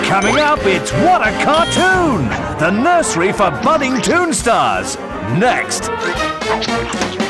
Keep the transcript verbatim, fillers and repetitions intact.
Coming up, it's What a Cartoon! The nursery for budding toon stars. Next.